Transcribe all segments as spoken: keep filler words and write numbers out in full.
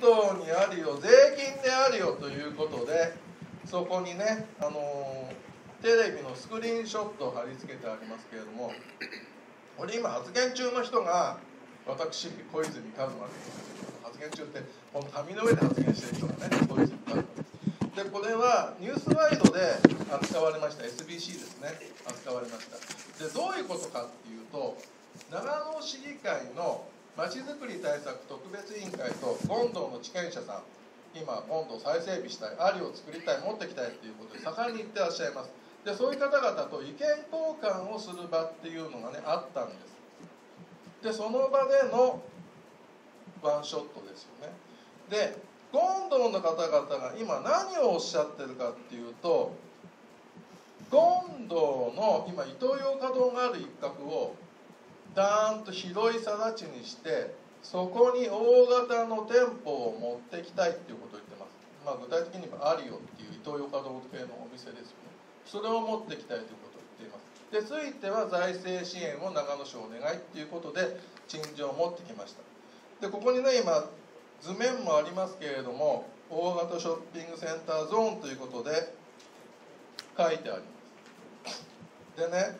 道にあるよ、税金であるよということで、そこにね、あのー、テレビのスクリーンショットを貼り付けてありますけれども、これ今発言中の人が私小泉一馬です発言中って、この紙の上で発言している人がね、小泉一馬です。でこれはニュースワイドで扱われました、 エスビーシー ですね、扱われました。でどういうことかっていうと、長野市議会のまちづくり対策特別委員会と権堂の地権者さん、今権堂再整備したい、ありを作りたい、持ってきたいということで盛んに言ってらっしゃいます。でそういう方々と意見交換をする場っていうのがねあったんです。でその場でのワンショットですよね。で権堂の方々が今何をおっしゃってるかっていうと、権堂の今イトーヨーカドーがある一角をダーンと広い更地にして、そこに大型の店舗を持ってきたいっていうことを言ってます。まあ、具体的にはアリオっていうイトーヨーカドー系のお店ですよね。それを持ってきたいということを言っています。でついては財政支援を長野市お願いっていうことで陳情を持ってきました。でここにね今図面もありますけれども、大型ショッピングセンターゾーンということで書いてあります。でね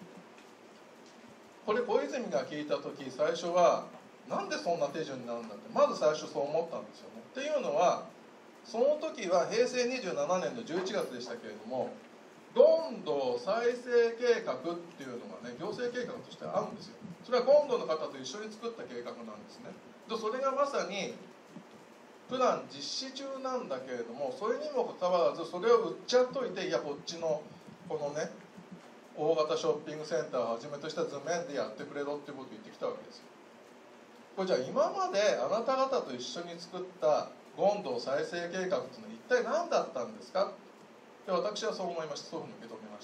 これ小泉が聞いた時、最初はなんでそんな手順になるんだってまず最初そう思ったんですよね。っていうのはその時はへいせいにじゅうななねんのじゅういちがつでしたけれども、権堂再生計画っていうのがね行政計画としてあるんですよ。それは権堂の方と一緒に作った計画なんですね。でそれがまさにプラン実施中なんだけれども、それにもかかわらずそれを売っちゃっといて、いやこっちのこのね大型ショッピングセンターをはじめとした図面でやってくれろっていうことを言ってきたわけですよ。これじゃあ今まであなた方と一緒に作った権堂再生計画っていうのは一体何だったんですか。で私はそう思いました。そういうふうに受け止めました。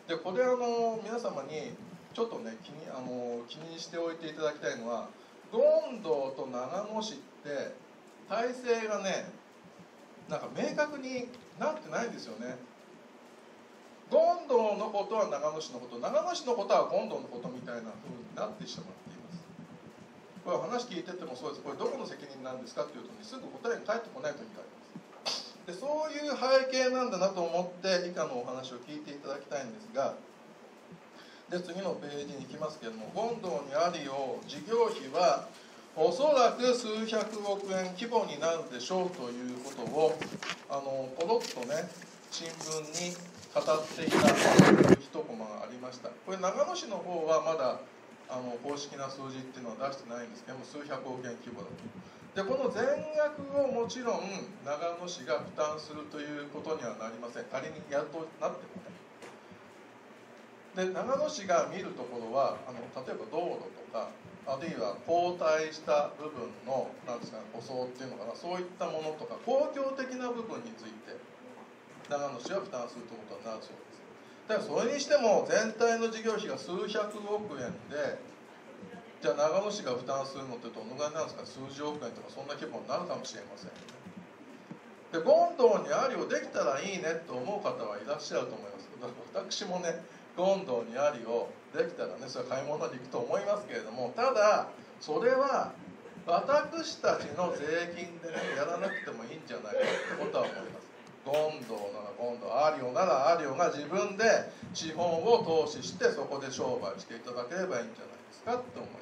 でこれあの皆様にちょっとね気にあの気にしておいていただきたいのは、権堂と長野市って体制がねなんか明確になってないんですよね。権堂のことは長野市のこと、長野市のことは権堂のことみたいな風になってしまっています。これ話聞いててもそうです。これどこの責任なんですかっていうと、ね、すぐ答えが返ってこない時があります。でそういう背景なんだなと思って以下のお話を聞いていただきたいんですが、で次のページに行きますけれども、権堂にあるよう事業費はおそらく数百億円規模になるでしょうということをあのポロッとね新聞に語っていた一コマがありました。これ長野市の方はまだあの公式な数字っていうのは出してないんですけども、数百億円規模だと。でこの全額をもちろん長野市が負担するということにはなりません。仮にやっとなってもね。で長野市が見るところはあの例えば道路とか、あるいは後退した部分のなんですか、ね、舗装っていうのかな、そういったものとか公共的な部分について長野市は負担するということになるそうです。だからそれにしても全体の事業費が数百億円で、じゃあ長野市が負担するのってどのぐらいなんですか、数十億円とかそんな規模になるかもしれませんよね。で権堂にありをできたらいいねと思う方はいらっしゃると思います。だから私もね権堂にありをできたらねそれは買い物に行くと思いますけれども、ただそれは私たちの税金でねやらなくてもいいんじゃないかってことは思います。権堂なら権堂、ありおならありおが自分で資本を投資してそこで商売していただければいいんじゃないですかって思います。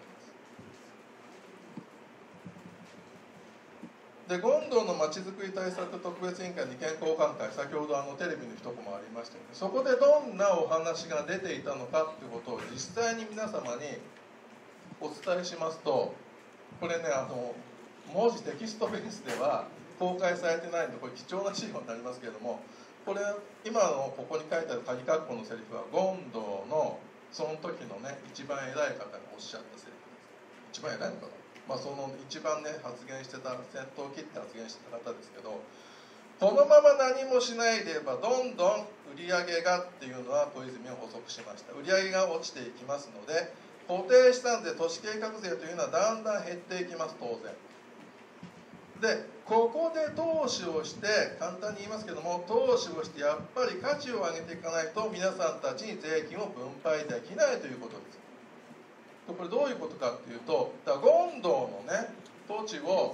で権堂のまちづくり対策特別委員会の意見交換会、先ほどあのテレビの一コマありましたよね。そこでどんなお話が出ていたのかっていうことを実際に皆様にお伝えしますと、これねあの文字テキストベースでは公開されてないんでこれ貴重な資料になりますけれども、これ今のここに書いてある鍵括弧のセリフは権堂のその時のね一番偉い方がおっしゃったセリフです。一番偉いのかな、まあ、その一番ね発言してた、先頭を切って発言してた方ですけど、このまま何もしないでいればどんどん売上がっていうのは小泉は補足しました。売上が落ちていきますので、固定資産税、都市計画税というのはだんだん減っていきます、当然。でここで投資をして、簡単に言いますけども、投資をしてやっぱり価値を上げていかないと皆さんたちに税金を分配できないということです。これどういうことかっていうと、だから権堂のね土地を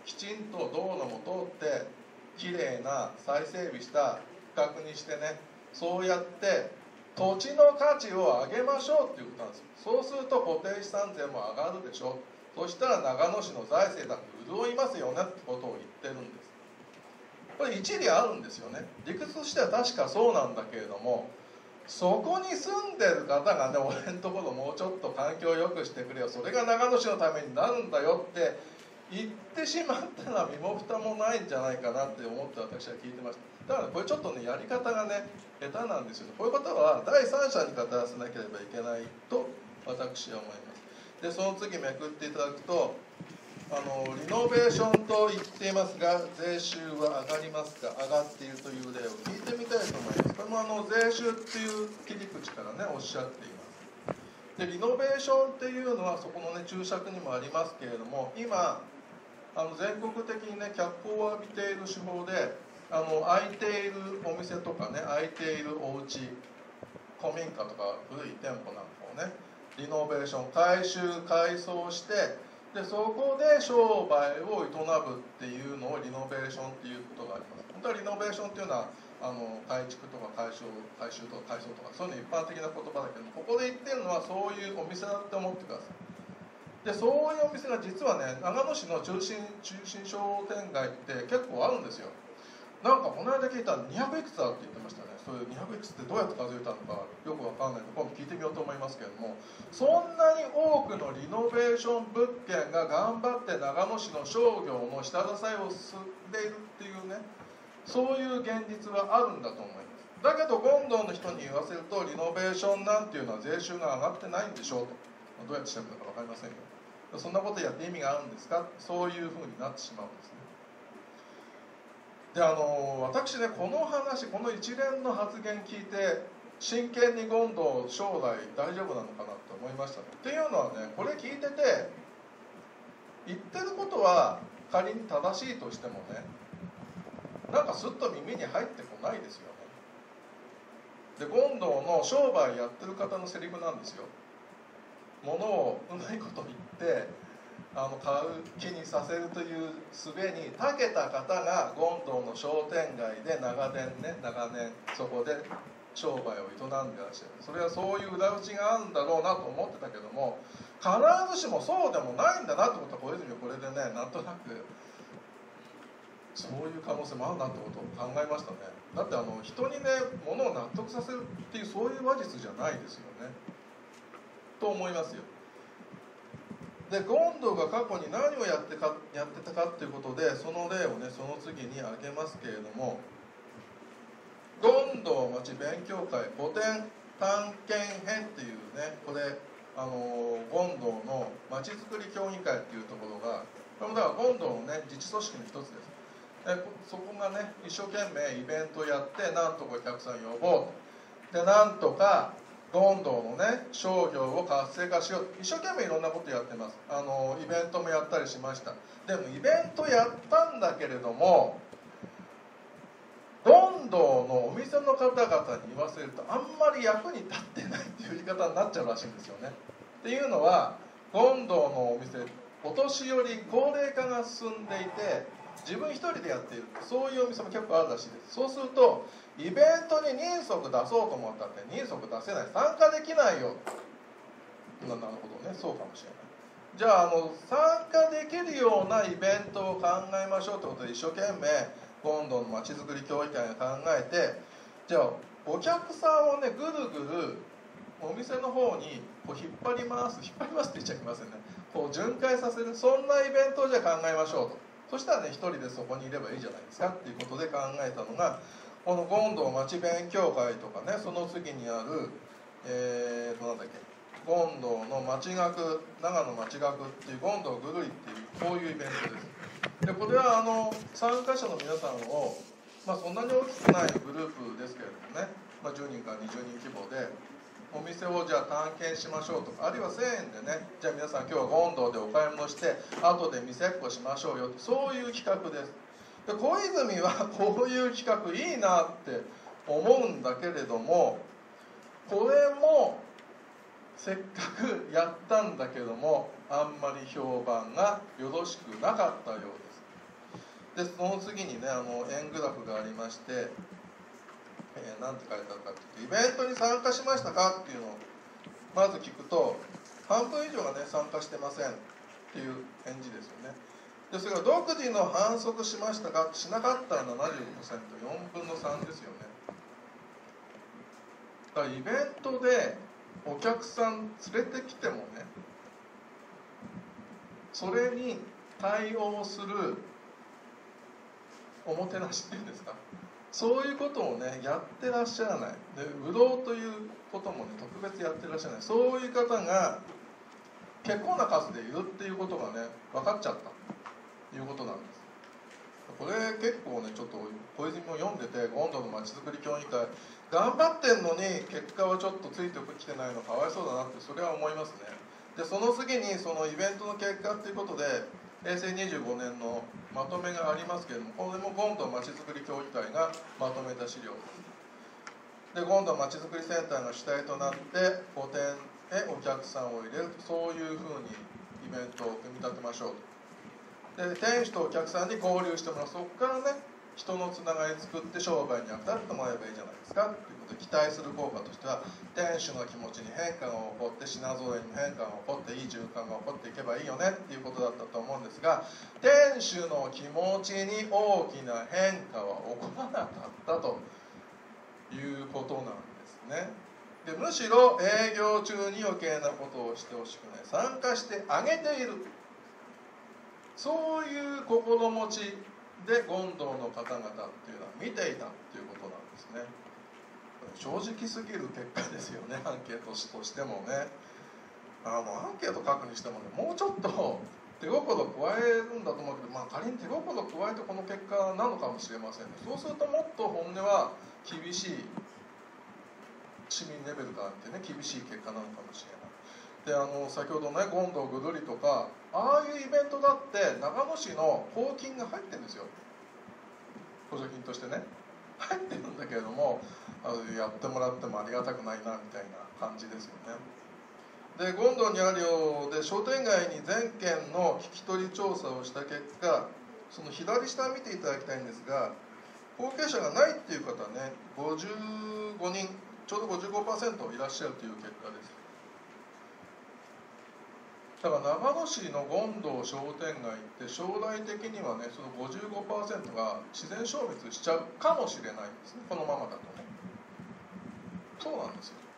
きちんと道路も通ってきれいな再整備した区画にしてね、そうやって土地の価値を上げましょうっていうことなんですよ。そうすると固定資産税も上がるでしょ。そしたら長野市の財政だって潤いますよねってことを言ってるんです。これ一理あるんですよね。理屈としては確かそうなんだけれども、そこに住んでる方がね、俺のところもうちょっと環境を良くしてくれよ、それが長野市のためになるんだよって言ってしまったら身も蓋もないんじゃないかなって思って私は聞いてました。だからこれちょっとね、やり方がね下手なんですよね。こういうことは第三者に語らせなければいけないと私は思います。でその次めくっていただくと、あのリノベーションと言っていますが税収は上がりますか、上がっているという例を聞いてみたいと思います。これもあの税収っていう切り口からねおっしゃっています。でリノベーションっていうのはそこのね注釈にもありますけれども、今あの全国的にね脚光を浴びている手法で、あの空いているお店とかね、空いているお家、古民家とか古い店舗なんかをねリノベーション、改修改装して、でそこで商売を営むっていうのをリノベーションっていうことがあります。本当はリノベーションっていうのはあの改築とか改修改修とか改装とかそういうの一般的な言葉だけども、ここで言ってるのはそういうお店だって思ってください。でそういうお店が実はね長野市の中心中心商店街って結構あるんですよ。なんかこの間聞いたらにひゃくいくつあるって言ってましたね。そういうにひゃくいくつってどうやって数えたのかよくわかんないので今度聞いてみようと思いますけれども、そんなに多くのリノベーション物件が頑張って長野市の商業の下支えを進んでいるっていうね、そういう現実はあるんだと思います。だけど権堂の人に言わせるとリノベーションなんていうのは税収が上がってないんでしょうと。どうやってしてるのか分かりませんよ。そんなことやって意味があるんですか、そういうふうになってしまうんですね。であの私ねこの話、この一連の発言聞いて真剣に権堂将来大丈夫なのかなと思いましたね。っていうのはね、これ聞いてて言ってることは仮に正しいとしてもね、なんかスッと耳に入ってこないですよね。で権堂の商売やってる方のセリフなんですよ。ものをうまいこと言ってあの買う気にさせるという術に長けた方が権堂の商店街で長年ね長年そこで商売を営んでらっしゃる。それはそういう裏打ちがあるんだろうなと思ってたけども、必ずしもそうでもないんだなってことは小泉はこれでねなんとなくそういう可能性もあるなってことを考えましたね。だってあの人にね物を納得させるっていうそういう話術じゃないですよねと思いますよ。で権堂が過去に何をやってかやってたかっていうことでその例をねその次に挙げますけれども、権堂町勉強会古典探検編っていうね、これあの権堂のまちづくり協議会っていうところが、これもだから権堂のね自治組織の一つです。でそこがね一生懸命イベントやってなんとかお客さん呼ぼうと、でなんとか権堂のね商業を活性化しよう、一生懸命いろんなことやってます。あのイベントもやったりしました。でもイベントやったんだけれども権堂のお店の方々に言わせるとあんまり役に立ってないっていう言い方になっちゃうらしいんですよね。っていうのは権堂のお店お年寄り高齢化が進んでいて自分一人でやっている、そういうお店も結構あるらしいです。そうするとイベントに人足出そうと思ったって人足出せない、参加できないよ。なるほどね、そうかもしれない。じゃあ、あの参加できるようなイベントを考えましょうということで一生懸命権堂のまちづくり協議会が考えて、じゃあお客さんをねぐるぐるお店の方にこう引っ張ります引っ張りますって言っちゃいけませんね、こう巡回させる、そんなイベントをじゃあ考えましょうと。そしたらね一人でそこにいればいいじゃないですかっていうことで考えたのがこの権堂町勉強会とかね、その次にあるえーとなんだっけ権堂の町学長野町学っていう権堂ぐるりっていうこういうイベントです。でこれはあの参加者の皆さんを、まあ、そんなに大きくないグループですけれどもね、まあ、じゅうにんからにじゅうにん規模でお店をじゃあ探検しましょうとか、あるいはせんえんでねじゃあ皆さん今日は権堂でお買い物して後で店っこしましょうよ、そういう企画です。で小泉はこういう企画いいなって思うんだけれども、これもせっかくやったんだけどもあんまり評判がよろしくなかったようです。 でその次にねあの円グラフがありまして、えー、なんて書いてあるかっていうと、イベントに参加しましたかっていうのをまず聞くと、半分以上がね参加してませんっていう返事ですよね。でそれが独自の反則しましたか、しなかったら ななじゅうごパーセント、よんぶんのさんですよね。だからイベントでお客さん連れてきてもね、それに対応するおもてなしっていうんですか、そういうことをねやってらっしゃらない。で売ろうということもね特別やってらっしゃらない、そういう方が結構な数でいるっていうことがね分かっちゃったということなんです。これ結構ねちょっと小泉も読んでて、今度のまちづくり協議会頑張ってんのに結果はちょっとついてきてないのかわいそうだなってそれは思いますね。でその次にそのイベントの結果っていうことでへいせいにじゅうごねんのまとめがありますけれども、これもゴンドまちづくり協議会がまとめた資料です。でゴンドまちづくりセンターが主体となってごてんへお客さんを入れる、そういうふうにイベントを組み立てましょうと。で店主とお客さんに交流してもらう、そこからね人のつながり作って商売に当たってもらえばいいじゃないですかということで、期待する効果としては店主の気持ちに変化が起こって、品揃えにも変化が起こって、いい循環が起こっていけばいいよねっていうことだったと思うんですが、店主の気持ちに大きな変化は起こらなかったということなんですね。でむしろ営業中に余計なことをしてほしくない、参加してあげている、そういう心持ちで権堂の方々っていうのは見ていたっていうことなんですね。正直すぎる結果ですよね、アンケートとしてもね。あのアンケート書くにしてもね、もうちょっと手心加えるんだと思うけど、まあ、仮に手心加えてこの結果なのかもしれませんね。そうするともっと本音は厳しい、市民レベルから見てね厳しい結果なのかもしれない。であの先ほどね権堂ぐるりとかああいうイベントだって長野市の公金が入ってるんですよ、補助金としてね入ってるんだけれども、あのやってもらってもありがたくないなみたいな感じですよね。で権堂にあるようで商店街に全県の聞き取り調査をした結果、その左下を見ていただきたいんですが、後継者がないっていう方ねごじゅうごにん、ちょうど ごじゅうごパーセント いらっしゃるという結果です。だから長野市の権堂商店街って将来的にはねその ごじゅうごパーセント が自然消滅しちゃうかもしれないんですね、このままだとね。そうなんですよ。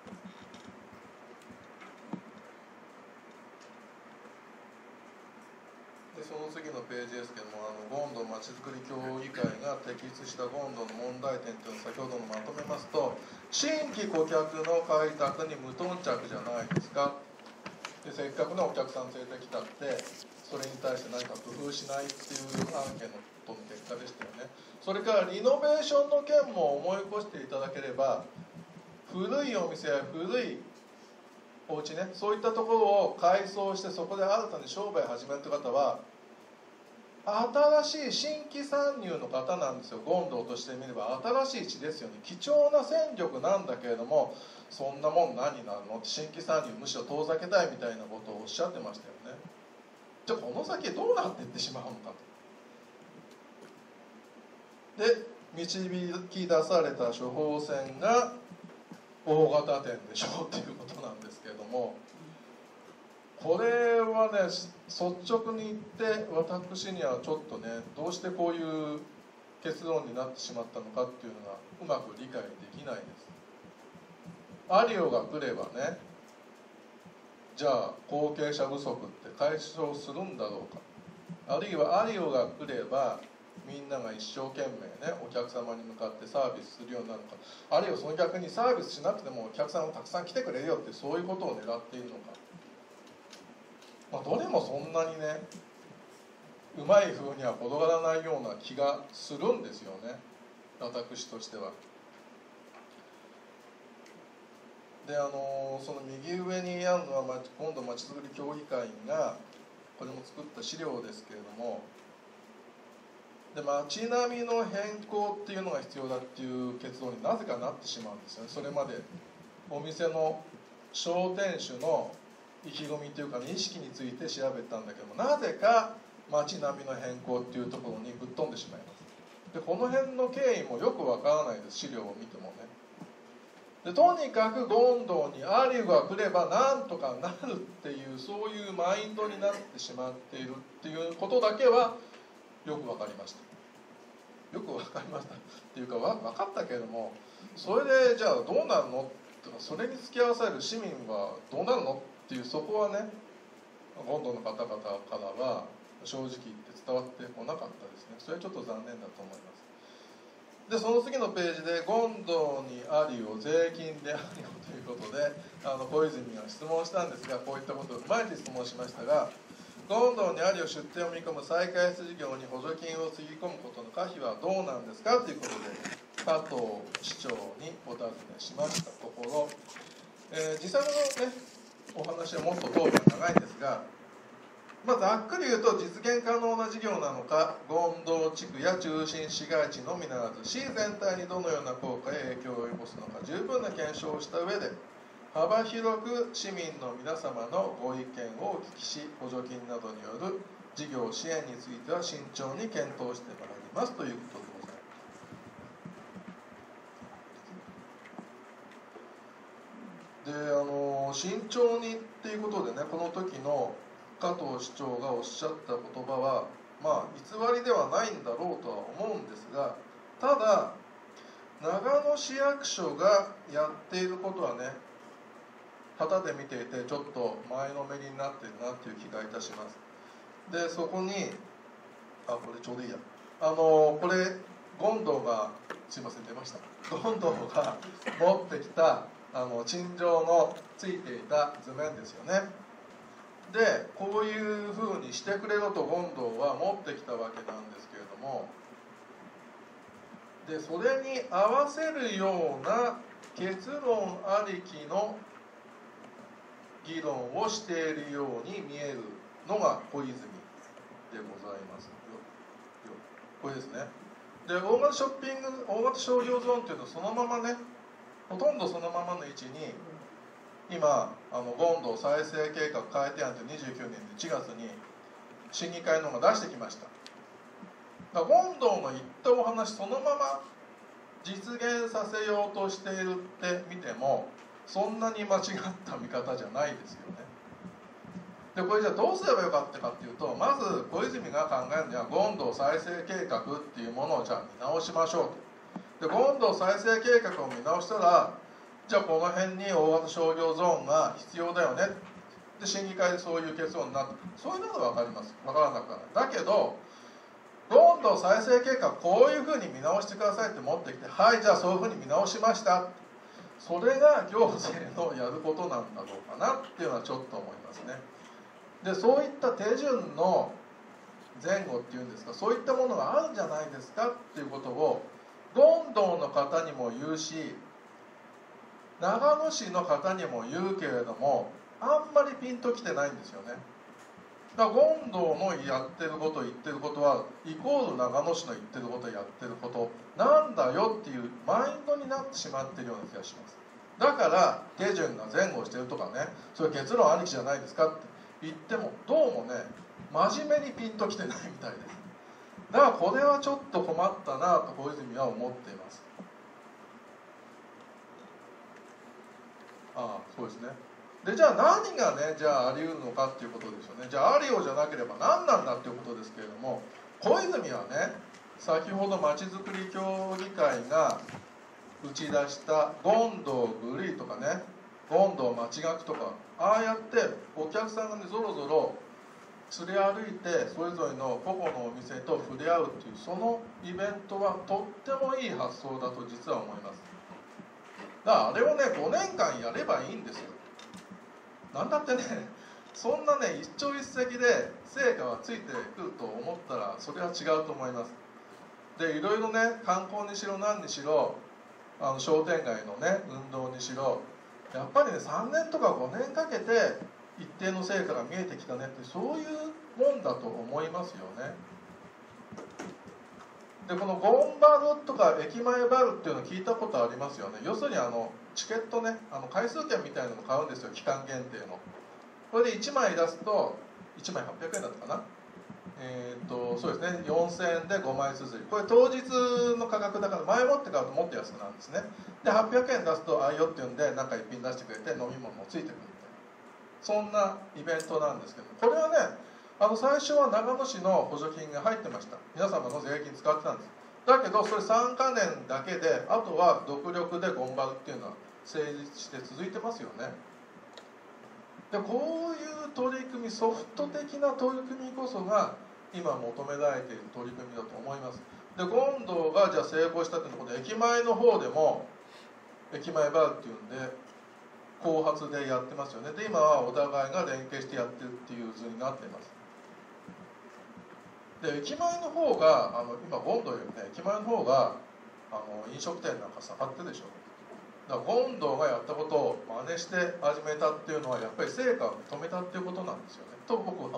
でその次のページですけども、あの権堂まちづくり協議会が摘出した権堂の問題点というのを先ほどのまとめますと、新規顧客の開拓に無頓着じゃないですか。でせっかくのお客さん連れてきたってそれに対して何か工夫しないっていうアンケートの結果でしたよね。それからリノベーションの件も思い起こしていただければ、古いお店や古いお家ね、そういったところを改装してそこで新たに商売を始めるという方は新しい新規参入の方なんですよ。権堂としてみれば新しい地ですよね、貴重な戦力なんだけれども、そんなもん何になるのって、新規参入むしろ遠ざけたいみたいなことをおっしゃってましたよね。じゃあこの先どうなっていってしまうのかと。で導き出された処方箋が大型店でしょうということなんですけれども、これはね率直に言って私にはちょっとねどうしてこういう結論になってしまったのかっていうのがうまく理解できないです。アリオが来ればね、じゃあ後継者不足って解消するんだろうか、あるいはアリオが来ればみんなが一生懸命ねお客様に向かってサービスするようになるのか、あるいはその逆にサービスしなくてもお客さんがたくさん来てくれるよってそういうことを狙っているのか、まあ、どれもそんなにねうまい風には転がらないような気がするんですよね、私としては。であのその右上にあるのは今度まちづくり協議会がこれも作った資料ですけれども、で街並みの変更っていうのが必要だっていう結論になぜかなってしまうんですよね。それまでお店の商店主の意気込みというか、ね、意識について調べたんだけども、なぜか町並みの変更っていうところにぶっ飛んでしまいます。でこの辺の経緯もよくわからないです、資料を見てもね。でとにかく権堂にアリューが来ればなんとかなるっていう、そういうマインドになってしまっているっていうことだけはよくわかりました。よくわかりましたっていうかわ分かったけれども、それでじゃあどうなるのとか、それに付き合わされる市民はどうなるのっていう、そこはね権堂の方々からは正直言って伝わってこなかったですね。それはちょっと残念だと思います。でその次のページで権堂にありを税金でありをということで、あの小泉が質問したんですが、こういったことを踏まえて質問しましたが、権堂にありを出店を見込む再開発事業に補助金をつぎ込むことの可否はどうなんですかということで加藤市長にお尋ねしましたところ、えー、実際のねお話はもっと討論が長いんですが、まあ、ざっくり言うと実現可能な事業なのか、権堂地区や中心市街地のみならず市全体にどのような効果や影響を及ぼすのか十分な検証をした上で、幅広く市民の皆様のご意見をお聞きし、補助金などによる事業支援については慎重に検討してまいりますということでございます。であの慎重にっていうことでね、この時の加藤市長がおっしゃった言葉はまあ偽りではないんだろうとは思うんですが、ただ長野市役所がやっていることはね、旗で見ていてちょっと前のめりになっているなっていう気がいたします。でそこにあこれちょうどいいや、あのこれ権堂がすいません出ました権堂が持ってきたあの陳情のついていた図面ですよね。でこういうふうにしてくれろと権堂は持ってきたわけなんですけれども、でそれに合わせるような結論ありきの議論をしているように見えるのが小泉でございますよ。これですね。で大型ショッピング大型商業ゾーンっていうとそのままね、ほとんどそのままの位置に今あの権堂再生計画改定案ってにじゅうきゅうねんのいちがつに審議会の方が出してきました。だから権堂の言ったお話そのまま実現させようとしているって見てもそんなに間違った見方じゃないですよね。でこれじゃあどうすればよかったかっていうと、まず小泉が考えるには権堂再生計画っていうものをじゃあ見直しましょうと。で権堂再生計画を見直したら、じゃあこの辺に大型商業ゾーンが必要だよね、で審議会でそういう結論になった。そういうのは分かります、分からなくはない。だけど権堂再生計画こういうふうに見直してくださいって持ってきて、はいじゃあそういうふうに見直しました、それが行政のやることなんだろうかなっていうのはちょっと思いますね。でそういった手順の前後っていうんですか、そういったものがあるんじゃないですかっていうことを権堂の方にも言うし、長野市の方にも言うけれども、あんまりピンときてないんですよね。だから権堂のやってること言ってることはイコール長野市の言ってることやってることなんだよっていうマインドになってしまっているような気がします。だから手順が前後してるとかね、それ結論ありきじゃないですかって言ってもどうもね真面目にピンときてないみたいです。だからこれはちょっと困ったなと小泉は思っています。ああそうですね。でじゃあ何がねじゃああり得るのかっていうことですよね。じゃあありようじゃなければ何なんだっていうことですけれども、小泉はね先ほどまちづくり協議会が打ち出した権堂グリーとかね、権堂町学とか、ああやってお客さんがねぞろぞろ連れ歩いてそれぞれの個々のお店と触れ合うっていうそのイベントはとってもいい発想だと実は思います。だからあれをねごねんかんやればいいんですよ。なんだってねそんなね一朝一夕で成果がついてくると思ったらそれは違うと思います。でいろいろね観光にしろ何にしろあの商店街のね運動にしろやっぱりねさんねんとかごねんかけて一定の成果が見えてきたねってそういうもんだと思いますよね。でこのゴンバルとか駅前バルっていうの聞いたことありますよね。要するにあのチケットねあの回数券みたいなの買うんですよ、期間限定の。これでいちまい出すといちまいはっぴゃくえんだったかな、 えー、とそうですね、よんせんえんでごまい綴り、これ当日の価格だから前もって買うともっと安くなるんですね。ではっぴゃくえん出すとあいよっていうんでなんか一品出してくれて飲み物もついてくるみたいな、そんなイベントなんですけど、これはね、あの最初は長野市の補助金が入ってました。皆様の税金使ってたんです。だけどそれさんかねんだけで、あとは独力でゴンバルっていうのは成立して続いてますよね。でこういう取り組み、ソフト的な取り組みこそが今求められている取り組みだと思います。で権堂がじゃあ成功したということで、駅前の方でも駅前バーっていうんで後発でやってますよね。で今はお互いが連携してやってるっていう図になっています。で駅前の方があの今権堂よりね、駅前の方があの飲食店なんか下がってるでしょ。だから権堂がやったことを真似して始めたっていうのはやっぱり成果を認めたっていうことなんですよね、と僕は思います。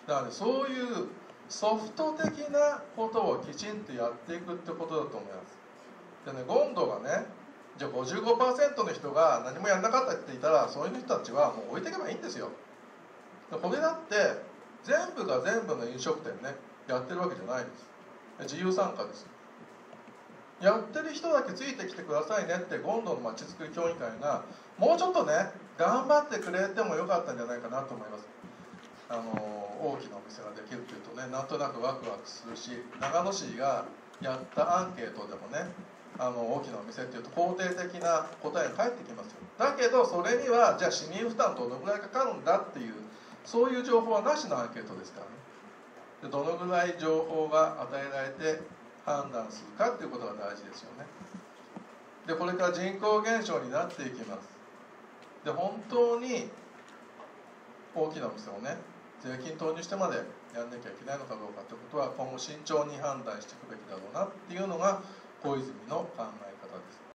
なのでそういうソフト的なことをきちんとやっていくってことだと思います。でね、権堂がね、じゃあ ごじゅうごパーセント の人が何もやんなかったって言ったら、そういう人たちはもう置いていけばいいんですよ。でこれだって全部が全部の飲食店ねやってるわけじゃないです。自由参加です。やってる人だけついてきてくださいねって権堂のまちづくり協議会がもうちょっとね頑張ってくれてもよかったんじゃないかなと思います。あの大きなお店ができるっていうとね、なんとなくワクワクするし、長野市がやったアンケートでもね、あの大きなお店っていうと肯定的な答えが返ってきますよ。だけどそれにはじゃあ市民負担どのぐらいかかるんだっていう、そういう情報はなしのアンケートですからね。でどのぐらい情報が与えられて判断するかっていうことが大事ですよね。でこれから人口減少になっていきます。で本当に大きなお店をね税金投入してまでやんなきゃいけないのかどうかということは今後慎重に判断していくべきだろうなっていうのが小泉の考え方です。